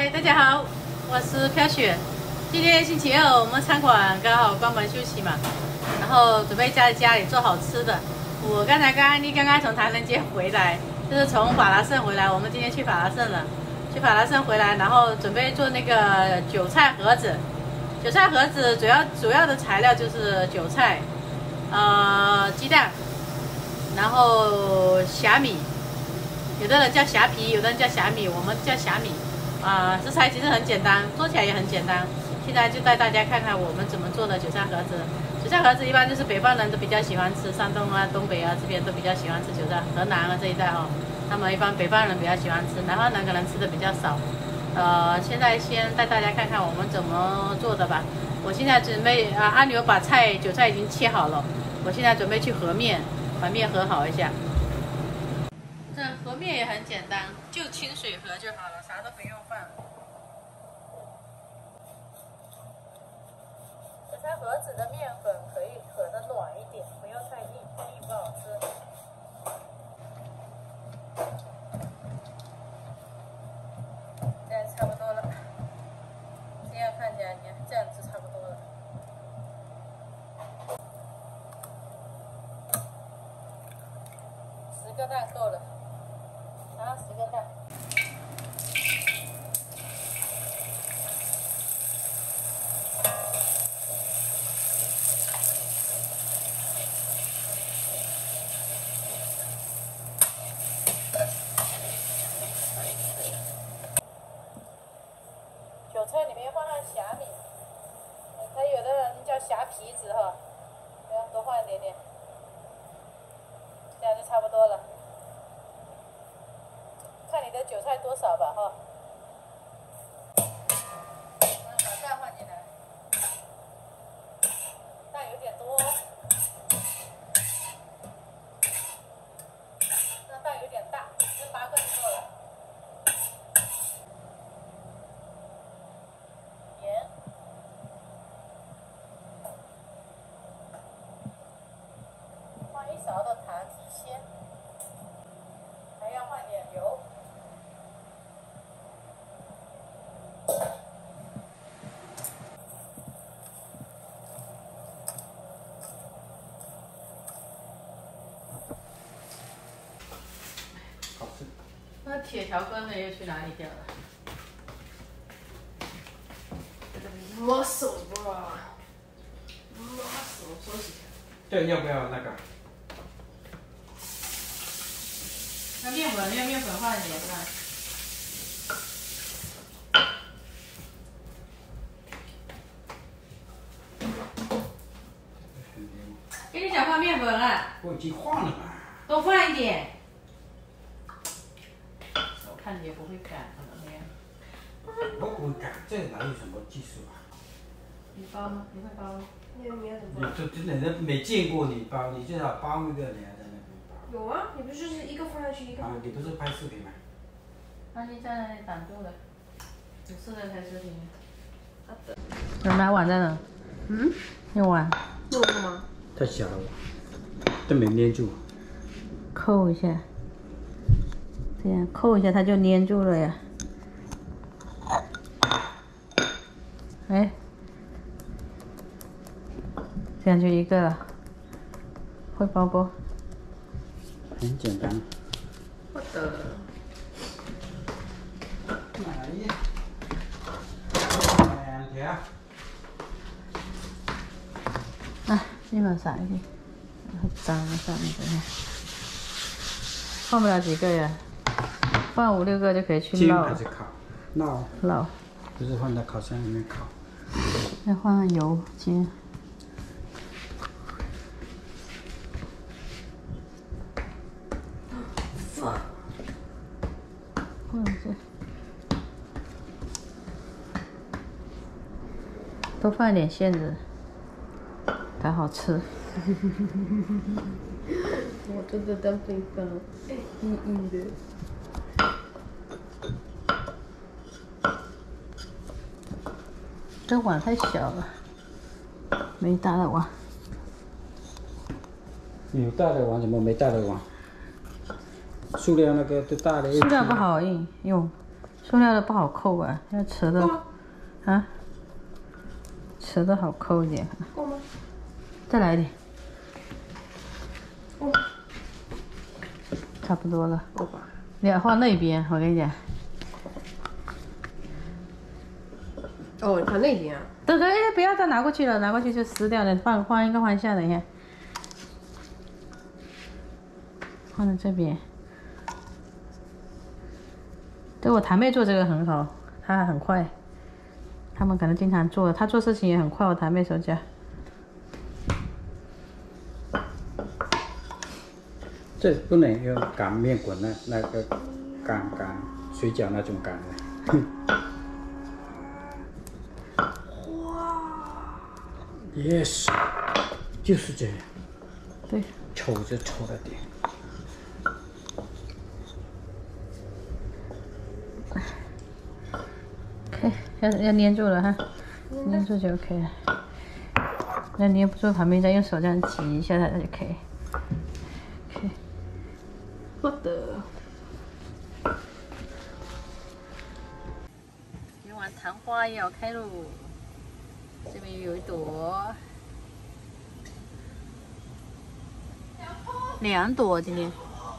嗨，大家好，我是飘雪。今天星期二，我们餐馆刚好关门休息嘛，然后准备在家里做好吃的。我刚刚从唐人街回来，就是从法拉盛回来。我们今天去法拉盛了，去法拉盛回来，然后准备做那个韭菜盒子。韭菜盒子主要的材料就是韭菜，鸡蛋，然后虾米。有的人叫虾皮，有的人叫虾米，我们叫虾米。食材其实很简单，做起来也很简单。现在就带大家看看我们怎么做的韭菜盒子。韭菜盒子一般就是北方人都比较喜欢吃，山东啊、东北啊这边都比较喜欢吃韭菜，河南啊这一带哦，他们一般北方人比较喜欢吃，南方人可能吃的比较少。现在先带大家看看我们怎么做的吧。我现在准备阿牛把韭菜已经切好了，我现在准备去和面，把面和好一下。这和面也很简单，就清水和就好了，啥都不用放。韭菜盒子的面粉可以和的软一点，不要太硬，太硬不好吃。这样差不多了，这样看起来你看这样子差不多了。10个蛋够了。10个蛋，韭菜里面放上虾米，它有的人叫虾皮子哈，要多放一点点，这样就差不多了。看你的韭菜多少吧哈，把蛋放进来，蛋有点多，那蛋有点大，这8个就够了。盐，放1勺的糖提鲜，还要放点油。那铁条根呢？又去哪里掉了 ？muscle bra， muscle 收起来。 这要不要那个？ 那面粉放一点是吧？跟你讲放面粉啊。 我已经放了嘛。 多放一点。我看你也不会擀的那样。 我不会擀，这哪有什么技术啊？ 你包吗？你会包吗？ 你没有怎么包？ 你这真的没见过你包，你最少包一个，你还在那边包。 有啊，你不是就是一个放下去一个。 你不是拍视频吗？ 安妮在那里挡住了，有事在拍视频。有拿碗在哪？用碗。 用了吗？ 太小了，都没粘住。 扣一下，这样扣一下它就粘住了呀。哎，这样就一个了。会包不？ 很简单。 我的。 2条。 面粉撒一点，很脏啊，上面这样。放不了几个呀，放5、6个就可以去煎烙。 还是烤？ 烙。 不是放在烤箱里面烤。 再放上油煎。或者是多放一点馅子，才好吃。 我这个蛋饼包，硬硬的。 这碗太小了，没大的碗。 有大的碗，怎么没大的碗？塑料那个都大的。 塑料不好用， 塑料的不好扣啊，要瓷的啊，瓷的好扣一点。 够吗？ 再来一点， 够。 差不多了。 够吧？ 你要放那边，我跟你讲。 哦，你放那边啊？ 对对，不要再拿过去了，拿过去就湿掉了。换一个方向，等一下，放在这边。对我堂妹做这个很好，她很快，他们可能经常做，她做事情也很快。我堂妹手脚。 这不能用擀面滚那个擀水饺那种擀的。哇 ！Yes， 就是这样。 对。 抽就抽了点。 OK， 要粘住了哈，粘住就 OK 了。那粘不住，旁边再用手这样挤一下它就可以。OK。 我的。 今晚昙花也要开喽，这边有一朵，2朵今天。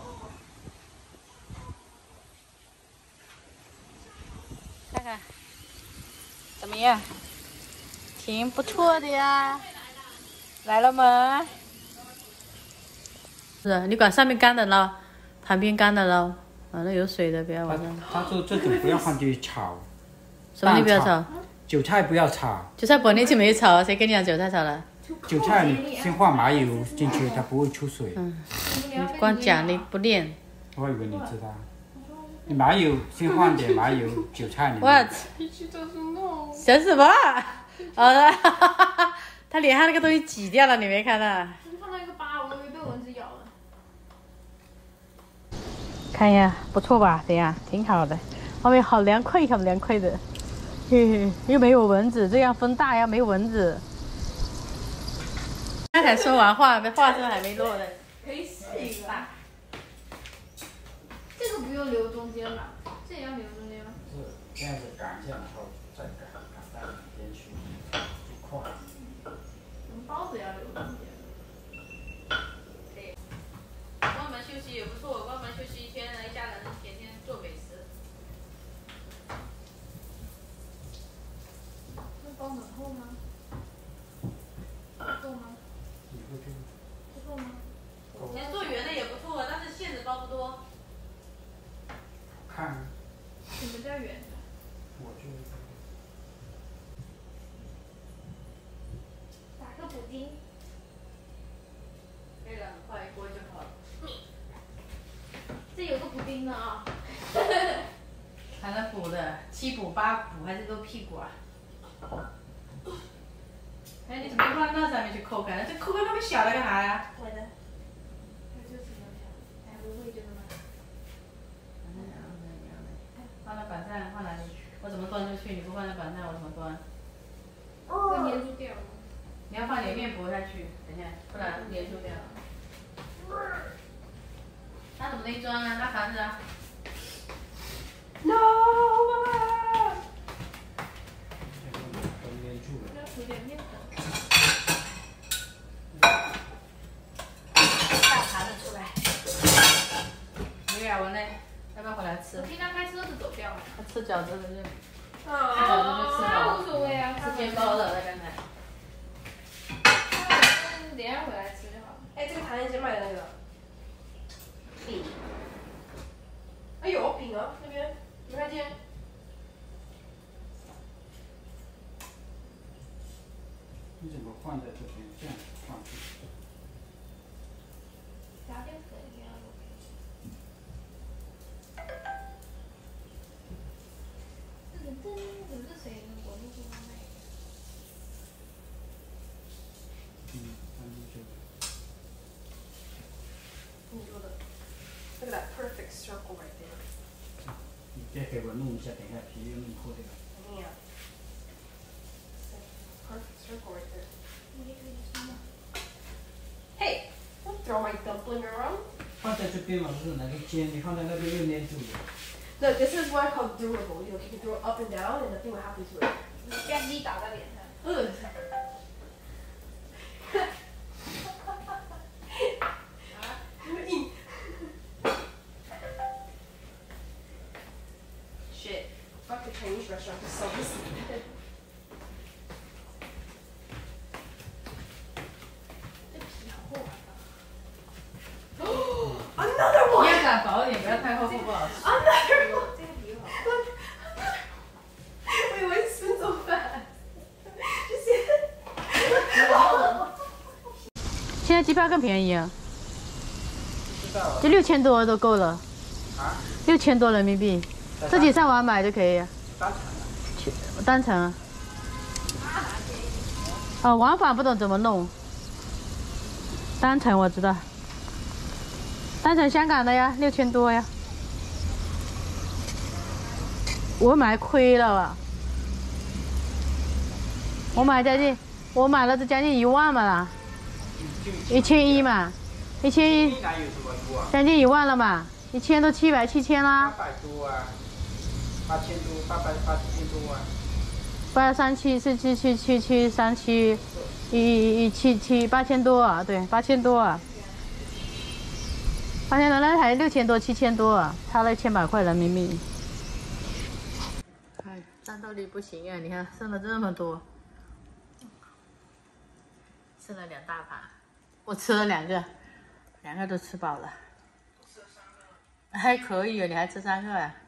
看看怎么样？挺不错的呀。来了吗？是，你管上面干的捞，旁边干的捞，那有水的不要往上。 他说这种不要放进去炒。 什么你不要炒？ 韭菜不要炒。 韭菜本来就没炒，谁跟你讲韭菜炒了？ 韭菜你先放麻油进去，它不会出水。 你光讲你不练。 我以为你知道。你麻油先放点麻油，韭菜里面。 What？ 想什么？他脸上那个东西挤掉了，你没看到？ 你看到一个疤，我以为被蚊子咬了。 看一下，不错吧？怎样？挺好的。外面好凉快，好凉快的。嘿嘿，又没有蚊子，这样风大呀，没蚊子。刚才说完话，话都还没落呢。 可以试一个。这个不用留中间吧？这也要留中间吗？ 是这样子擀一下，然后再擀到两边去，就快。 包子要留中间。 对。关门休息也不错，关门休息1天，一家人天天做美食。 这包很厚吗？够吗？不够吗？ 其实做圆的也不错，但是馅子包不多。 看。 什么叫圆的？ 我就。 打个补丁。 可以了，很快一锅就好了。 这有个补丁的啊。 还能补的，7补8补还是都屁股啊？哎，你怎么不放那上面去扣开？这扣开那么小的干啥呀？ 我的。这就是那么小，哎，不会就那么。 放到板上，放哪里？我怎么端出去？你不放在板上，我怎么端？ 会粘住掉吗？ 你要放点面糊下去，等一下，不然粘住掉了。那怎么能装啊？拿盘子啊 ？No！ 都粘住了。 要涂点面粉。 大盘子出来。刘雅文呢？要不要回来吃？ 我听他开车子走掉了。 他吃饺子的就。 无所谓啊， 吃煎包的刚才。 等一下回来吃就好了。哎，这个唐人街卖的那个饼，哎有饼啊，那边没看见？ 你怎么放在这边？这样放进去。 加点粉也要有。这是谁呢？我那个卖的。 放进去。 你说的。Look at that perfect circle right there. 你再给我弄一下，等一下皮又弄破掉。 肯定呀。Perfect circle right there. 你可以吃吗 ？Hey, don't throw my dumpling around. 放在这边嘛，不是拿个煎，你放在那边又粘住了。 No, this is what I call durable. You know, you can throw it up and down, and nothing will happen to it. 便利打在脸上。 硬。Shit. Fuck the Chinese restaurant to sell this. Another 你 one! 要擀薄一点，不要太厚，不好吃。 Another one! 这个皮好。 我以为是孙总饭。谢谢。 现在机票更便宜啊， 不知道啊。 就6000多都够了。 啊 ？6000多人民币，自己上网买就可以。 单程啊。 单程啊。哦，往返不懂怎么弄。单程我知道。单程香港的呀，6000多呀。我买亏了啊！我买了这将近1万嘛啦，1100嘛，1100， 哪有什么多啊？ 将近1万了嘛，1000都7000啦。 800多啊，8000多，8000多啊。 83777777378000多啊，对，8000多啊，8000多那还6000多7000多啊，差了1000把块人民币。哎，战斗力不行啊！你看剩了这么多，剩了2大盘，我吃了2个，2个都吃饱了。还可以啊，你还吃3个啊？